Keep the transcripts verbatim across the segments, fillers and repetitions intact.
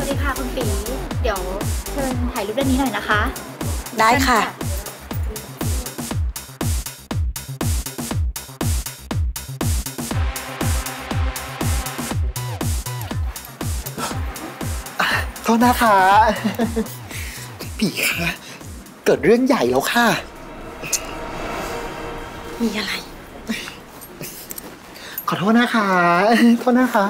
ดีค่ะคุณปีเดี๋ยวเชิญถ่ายรูปด้านนี้หน่อยนะคะได้ค่ะโทษนะคะปีคะเกิดเรื่องใหญ่แล้วค่ะมีอะไรขอโทษนะคะโทษนะคะ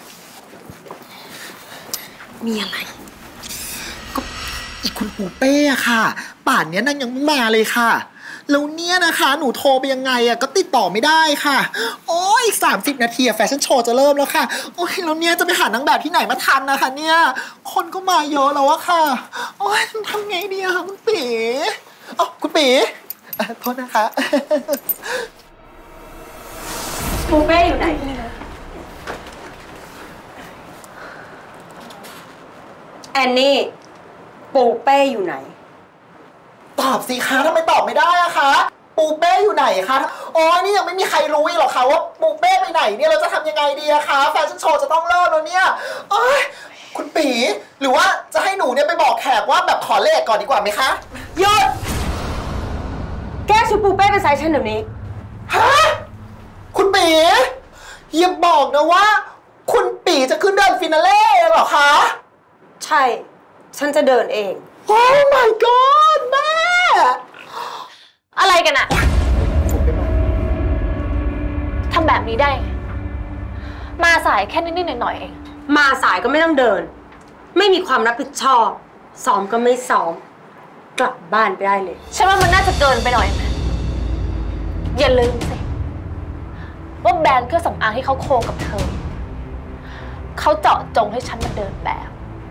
มีอะไรก็อีกคุณปูเป้อะค่ะป่านนี้นางยังไม่มาเลยค่ะแล้วเนี่ยนะคะหนูโทรไปยังไงอะก็ติดต่อไม่ได้ค่ะโอ้ยอีกสามสิบนาทีแฟชั่นโชว์จะเริ่มแล้วค่ะโอ้ยแล้วเนี่ยจะไปหานางแบบที่ไหนมาทันนะคะเนี่ยคนก็มาเยอะแล้วอะค่ะโอ้ยทำไงดีอะคะคุณปีอ๋อคุณปีโทษนะคะปูเป้อยู่ไหนแอนนี่ปูเป้อยู่ไหนตอบสิคะทำไมตอบไม่ได้อะคะปูเป้อยู่ไหนคะอ๋อนี่ยังไม่มีใครรู้อีกหรอคะว่าปูเป้ไปไหนเนี่ยเราจะทำยังไงดีอะคะแฟชั่นโชว์จะต้องเริ่มแล้วเนี่ยโอ๊ยคุณปีหรือว่าจะให้หนูเนี่ยไปบอกแขกว่าแบบขอเลขก่อนดีกว่าไหมคะหยุดแก้ชุดปูเป้เป็นไซส์ฉันเดี๋ยวนี้ฮะคุณปีอย่าบอกนะว่าคุณปีจะขึ้นเดินฟินาเล่หรอคะใช่ฉันจะเดินเองโอ้ my god แม่อะไรกันอะทำแบบนี้ได้ไงมาสายแค่นิดๆหน่อยๆเองมาสายก็ไม่ต้องเดินไม่มีความรับผิดชอบซ้อมก็ไม่ซ้อมกลับบ้านไปได้เลยฉันว่ามันน่าจะเกินไปหน่อยไหมอย่าลืมสิว่าแบรนด์เครื่องสำอางที่เขาโคกับเธอเขาเจาะจงให้ฉันมาเดินแบบ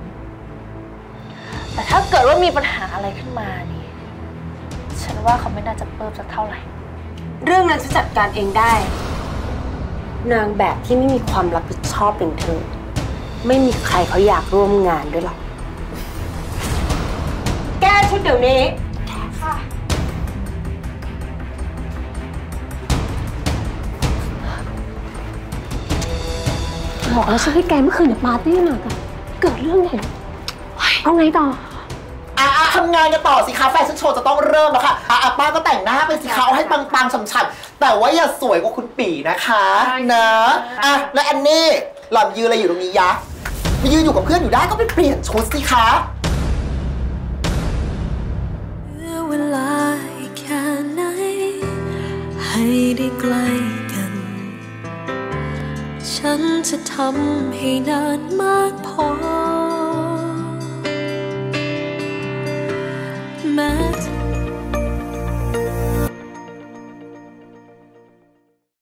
แต่ถ้าเกิดว่ามีปัญหาอะไรขึ้นมานี่ฉันว่าเขาไม่น่าจะเพิ่มสักเท่าไหร่เรื่องนั้นจะจัดการเองได้นางแบบที่ไม่มีความรับผิดชอบเป็นเธอไม่มีใครเขาอยากร่วมงานด้วยหรอกแก้ชุดเดี๋ยวนี้ค่ะบอกแล้วใช่ไหมแกเมื่อคืนเนี่ยปาร์ตี้มากันเกิดเรื่องใหญ่เอาไงต่ออ่ะทำงานกันต่อสิคะแฟชั่นโชว์จะต้องเริ่มแล้วค่ะอ่ะป้าก็แต่งหน้าไปสิคะเอาให้ปังๆฉ่ำๆแต่ว่าอย่าสวยกว่าคุณปีนะคะนะอ่ะแล้วอันนี้หล่อนยืนอะไรอยู่ตรงนี้ยะไปยืนอยู่กับเพื่อนอยู่ได้ก็ไปเปลี่ยนชุดสิคะเวลาแค่ไหนให้ได้ใกล้กันฉันจะทำให้นานมากพอ